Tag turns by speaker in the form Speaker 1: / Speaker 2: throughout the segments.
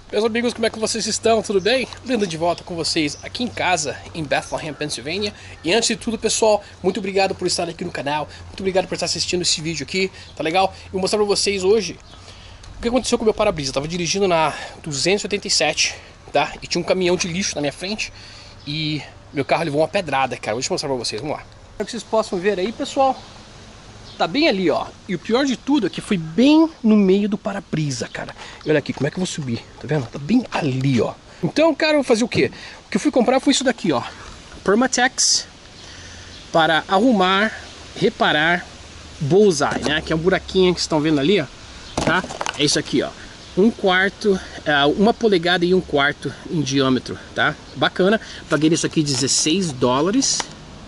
Speaker 1: Meus amigos, como é que vocês estão? Tudo bem? Linda de volta com vocês aqui em casa, em Bethlehem, Pensilvânia. E antes de tudo, pessoal, muito obrigado por estar aqui no canal. Muito obrigado por estar assistindo esse vídeo aqui, tá legal? Eu vou mostrar pra vocês hoje o que aconteceu com o meu para-brisa. Eu tava dirigindo na 287, tá? E tinha um caminhão de lixo na minha frente e meu carro levou uma pedrada, cara. Deixa eu mostrar pra vocês, vamos lá. Para que vocês possam ver aí, pessoal, tá bem ali, ó. E o pior de tudo é que foi bem no meio do para-brisa, cara. E olha aqui, como é que eu vou subir? Tá vendo? Tá bem ali, ó. Então, cara, eu vou fazer o quê? O que eu fui comprar foi isso daqui, ó. Permatex para arrumar, reparar bullseye, né? Que é um buraquinho que vocês estão vendo ali, ó. Tá? É isso aqui, ó. 1/4, 1 polegada e 1/4 em diâmetro, tá? Bacana. Paguei isso aqui $16.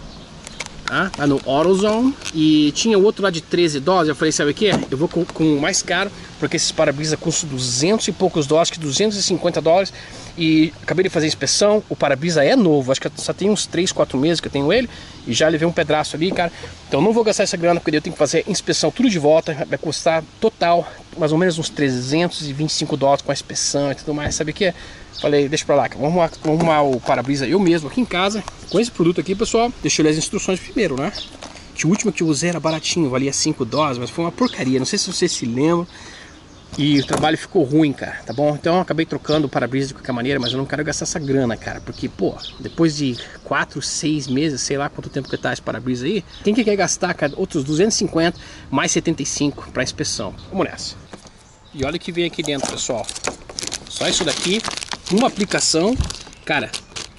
Speaker 1: Tá no AutoZone. E tinha outro lá de $13. Eu falei, sabe o que? Eu vou com o mais caro, porque esses para-brisa custam 200 e poucos dólares, que $250. E acabei de fazer a inspeção. O para-brisa é novo, acho que só tem uns 3, 4 meses que eu tenho ele. E já levei um pedaço ali, cara. Então não vou gastar essa grana, porque eu tenho que fazer a inspeção tudo de volta. Vai custar total mais ou menos uns $325 com a inspeção e tudo mais. Sabe o que? Falei, deixa pra lá, vamos arrumar o para-brisa eu mesmo aqui em casa com esse produto aqui, pessoal. Deixa eu ler as instruções primeiro, né? Que o último que eu usei era baratinho, valia $5, mas foi uma porcaria. Não sei se vocês se lembram. E o trabalho ficou ruim, cara, tá bom? Então eu acabei trocando o para-brisa de qualquer maneira, mas eu não quero gastar essa grana, cara. Porque, pô, depois de 4, 6 meses, sei lá quanto tempo que tá esse para-brisa aí, quem que quer gastar, cara, outros 250 mais 75 pra inspeção? Vamos nessa. E olha o que vem aqui dentro, pessoal. Só isso daqui, uma aplicação. Cara,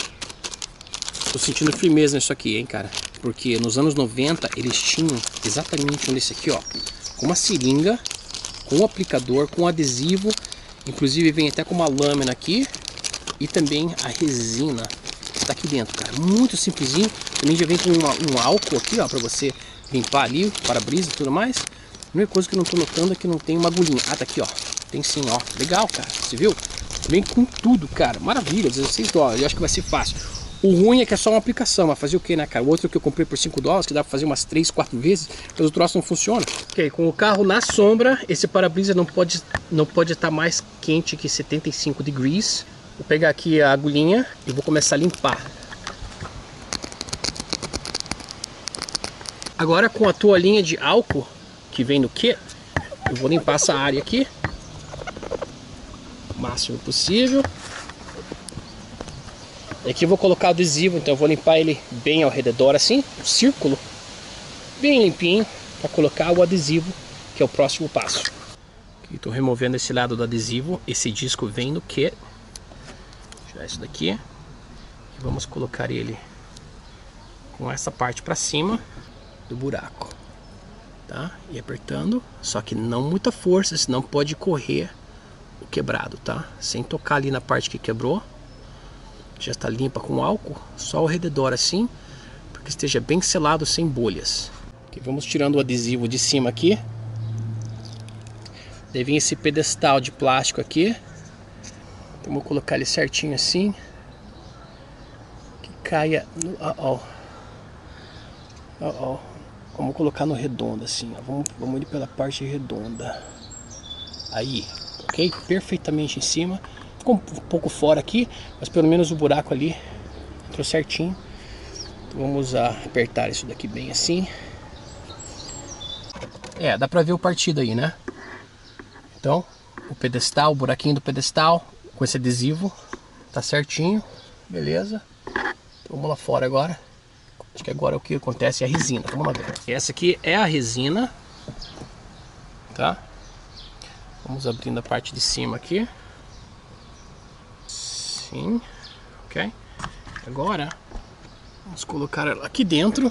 Speaker 1: tô sentindo firmeza nisso aqui, hein, cara. Porque nos anos 90 eles tinham exatamente um desse aqui, ó, com uma seringa, com um aplicador, com adesivo. Inclusive vem até com uma lâmina aqui. E também a resina tá aqui dentro, cara. Muito simplesinho. Também já vem com um álcool aqui, ó, pra você limpar ali o para-brisa e tudo mais. A única coisa que eu não tô notando é que não tem uma agulhinha. Ah, tá aqui, ó. Tem sim, ó. Legal, cara. Você viu? Vem com tudo, cara. Maravilha, $16. Eu acho que vai ser fácil. O ruim é que é só uma aplicação, mas fazer o que, né, cara? O outro que eu comprei por $5, que dá pra fazer umas 3, 4 vezes, mas o troço não funciona. Ok, com o carro na sombra, esse para-brisa não pode estar mais quente que 75 degrees. Vou pegar aqui a agulhinha e vou começar a limpar. Agora com a toalhinha de álcool que vem no kit, eu vou limpar essa área aqui o máximo possível. E aqui eu vou colocar o adesivo, então eu vou limpar ele bem ao redor assim, um círculo bem limpinho, para colocar o adesivo, que é o próximo passo. Estou removendo esse lado do adesivo. Esse disco vem no kit. Vou tirar isso daqui e vamos colocar ele com essa parte para cima do buraco, tá? E apertando, só que não muita força, senão pode correr o quebrado, tá? Sem tocar ali na parte que quebrou. Já está limpa com álcool, só ao redor assim, para que esteja bem selado, sem bolhas. Aqui, vamos tirando o adesivo de cima aqui. Daí vem esse pedestal de plástico aqui. Então, vou colocar ele certinho assim, que caia no... Vamos colocar no redondo assim, ó. Vamos ir pela parte redonda. Aí, ok? Perfeitamente em cima. Ficou um pouco fora aqui, mas pelo menos o buraco ali entrou certinho. Então vamos apertar isso daqui bem assim. Dá pra ver o partido aí, né? Então, o pedestal, o buraquinho do pedestal com esse adesivo tá certinho, beleza. Então, vamos lá fora agora. Acho que agora o que acontece é a resina. Vamos lá ver. Essa aqui é a resina, tá? Vamos abrindo a parte de cima aqui. Sim, ok. Agora vamos colocar ela aqui dentro.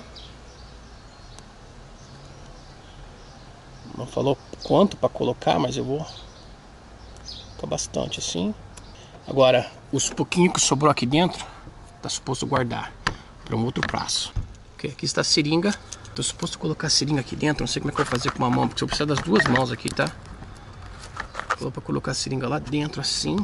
Speaker 1: Não falou quanto para colocar, mas eu vou colocar bastante assim. Agora, os pouquinhos que sobrou aqui dentro, tá suposto guardar para um outro prazo. Ok, aqui está a seringa. Tô suposto colocar a seringa aqui dentro. Não sei como é que eu vou fazer com uma mão, porque eu preciso das duas mãos aqui, tá? Vou para colocar a seringa lá dentro assim,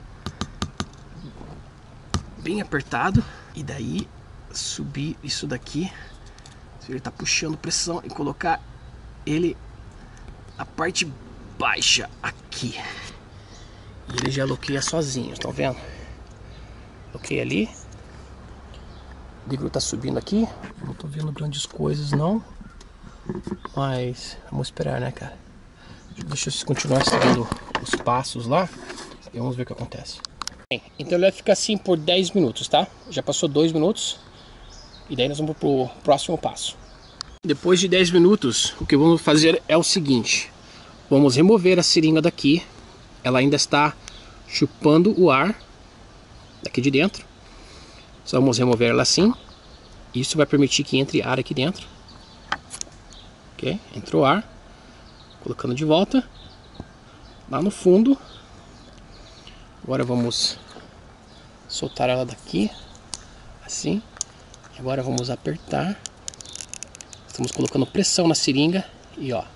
Speaker 1: bem apertado, e daí subir isso daqui, ele tá puxando pressão, e colocar ele a parte baixa aqui. E ele já bloqueia sozinho, estão vendo? Bloqueia ali. O líquido tá subindo aqui. Não tô vendo grandes coisas não. Mas vamos esperar, né, cara? Deixa eu continuar seguindo os passos lá e vamos ver o que acontece. Bem, então ele vai ficar assim por 10 minutos, tá? Já passou 2 minutos. E daí nós vamos pro próximo passo. Depois de 10 minutos, o que vamos fazer é o seguinte. Vamos remover a seringa daqui. Ela ainda está chupando o ar daqui de dentro. Só vamos remover ela assim. Isso vai permitir que entre ar aqui dentro. Ok? Entrou ar. Colocando de volta. Lá no fundo. Agora vamos soltar ela daqui. Assim. Agora vamos apertar. Estamos colocando pressão na seringa. E ó.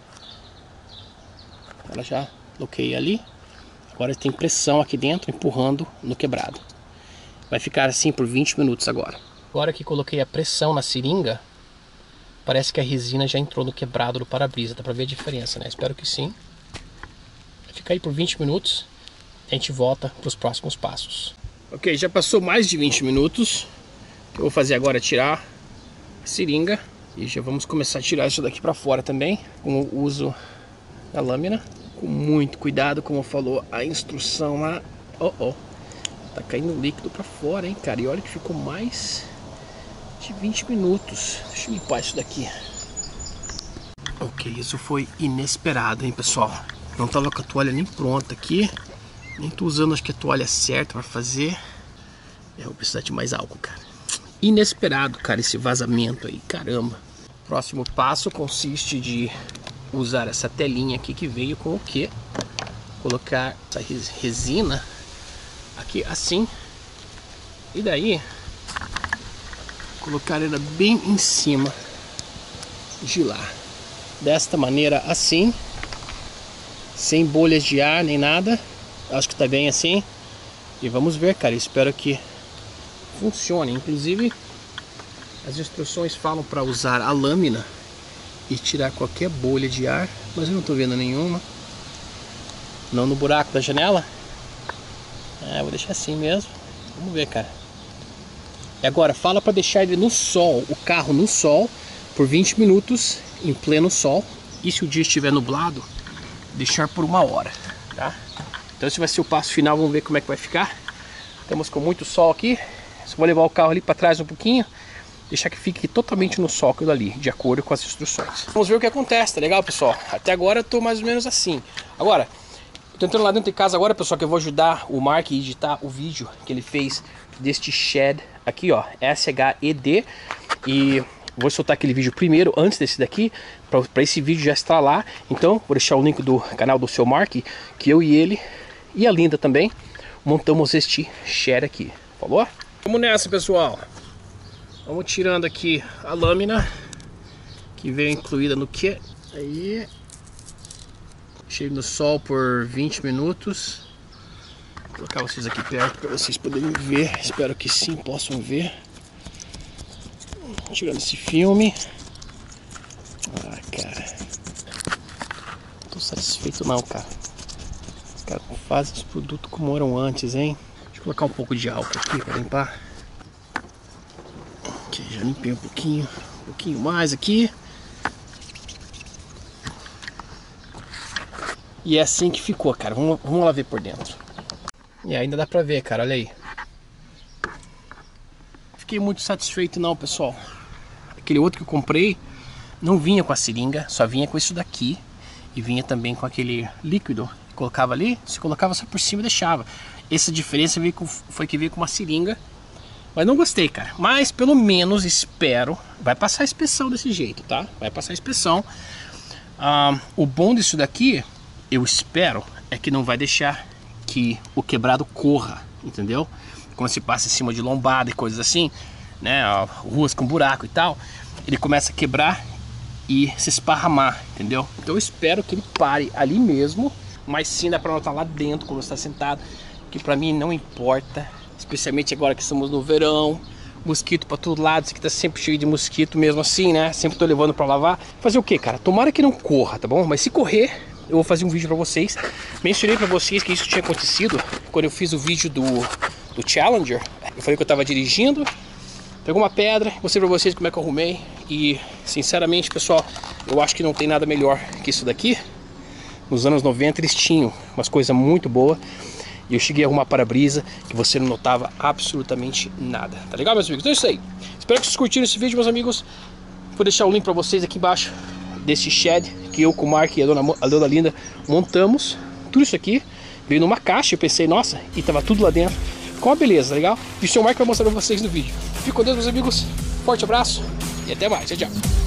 Speaker 1: Ela já bloqueia ali. Agora tem pressão aqui dentro empurrando no quebrado. Vai ficar assim por 20 minutos agora. Agora que coloquei a pressão na seringa, parece que a resina já entrou no quebrado do para-brisa. Dá pra ver a diferença, né? Espero que sim. Vai ficar aí por 20 minutos. A gente volta para os próximos passos. Ok, já passou mais de 20 minutos. O que eu vou fazer agora é tirar a seringa. E já vamos começar a tirar isso daqui para fora também. Com o uso da lâmina. Com muito cuidado, como falou a instrução lá. Tá caindo líquido para fora, hein, cara. E olha que ficou mais de 20 minutos. Deixa eu limpar isso daqui. Ok, isso foi inesperado, hein, pessoal. Não tava com a toalha nem pronta aqui. Nem tô usando, acho que a toalha certa para fazer. Eu vou precisar de mais álcool, cara. Inesperado, cara, esse vazamento aí, caramba. Próximo passo consiste de usar essa telinha aqui que veio com o quê? Colocar essa resina aqui assim. E daí colocar ela bem em cima de lá. Desta maneira assim. Sem bolhas de ar nem nada. Acho que tá bem assim. E vamos ver, cara. Espero que funcione. Inclusive as instruções falam para usar a lâmina e tirar qualquer bolha de ar, mas eu não tô vendo nenhuma. Não no buraco da janela. Vou deixar assim mesmo. Vamos ver, cara. E agora fala para deixar ele no sol, o carro no sol por 20 minutos em pleno sol. E se o dia estiver nublado, deixar por 1 hora, tá? Então esse vai ser o passo final. Vamos ver como é que vai ficar. Estamos com muito sol aqui. Só vou levar o carro ali para trás um pouquinho, deixar que fique totalmente no sol aquilo ali, de acordo com as instruções. Vamos ver o que acontece, tá legal, pessoal? Até agora eu tô mais ou menos assim. Agora, tô entrando lá dentro de casa agora, pessoal, que eu vou ajudar o Mark a editar o vídeo que ele fez deste shed aqui, ó, SHED. E vou soltar aquele vídeo primeiro, antes desse daqui, para esse vídeo já estar lá. Então, vou deixar o link do canal do seu Mark, que eu e ele, e a Linda também, montamos este shed aqui. Falou? Vamos nessa, pessoal. Vamos tirando aqui a lâmina que veio incluída no kit. Aí, deixei no sol por 20 minutos. Vou colocar vocês aqui perto para vocês poderem ver. Espero que sim, possam ver. Tirando esse filme. Cara, não tô satisfeito não, cara. Os caras não fazem os produtos como eram antes, hein? Deixa eu colocar um pouco de álcool aqui para limpar. Ok, já limpei um pouquinho mais aqui. E é assim que ficou, cara. Vamos lá ver por dentro. E ainda dá pra ver, cara, olha aí. Fiquei muito satisfeito não, pessoal. Aquele outro que eu comprei não vinha com a seringa, só vinha com isso daqui. E vinha também com aquele líquido. Colocava ali, se colocava só por cima e deixava. Essa diferença foi que veio com uma seringa. Mas não gostei, cara. Mas pelo menos espero. Vai passar a inspeção desse jeito, tá? Vai passar a inspeção. O bom disso daqui, eu espero, é que não vai deixar que o quebrado corra, entendeu? Quando se passa em cima de lombada e coisas assim, né? Ruas com buraco e tal, ele começa a quebrar e se esparramar, entendeu? Então eu espero que ele pare ali mesmo. Mas sim dá pra notar lá dentro quando você está sentado, que pra mim não importa. Especialmente agora que estamos no verão, mosquito pra todo lado, isso aqui tá sempre cheio de mosquito mesmo assim, né? Sempre tô levando pra lavar. Fazer o que, cara? Tomara que não corra, tá bom? Mas se correr, eu vou fazer um vídeo pra vocês. Mencionei pra vocês que isso tinha acontecido quando eu fiz o vídeo do Challenger. Eu falei que eu tava dirigindo, pegou uma pedra, mostrei pra vocês como é que eu arrumei. E sinceramente, pessoal, eu acho que não tem nada melhor que isso daqui. Nos anos 90 eles tinham umas coisas muito boas. E eu cheguei a arrumar para-brisa que você não notava absolutamente nada. Tá legal, meus amigos? Então é isso aí. Espero que vocês curtiram esse vídeo, meus amigos. Vou deixar o link pra vocês aqui embaixo desse shed que eu com o Mark e a dona Linda montamos. Tudo isso aqui veio numa caixa. Eu pensei, nossa, e tava tudo lá dentro. Ficou uma beleza, tá legal? E o seu Mark vai mostrar pra vocês no vídeo. Fique com Deus, meus amigos. Forte abraço e até mais. Tchau, tchau.